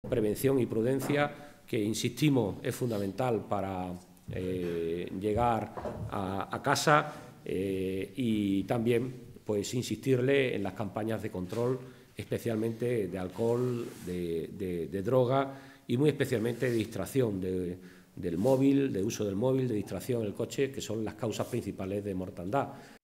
prevención y prudencia, que, insistimos, es fundamental para llegar a casa, y también pues insistirle en las campañas de control, especialmente de alcohol, de droga y muy especialmente de distracción del móvil, de uso del móvil, de distracción en el coche, que son las causas principales de mortandad.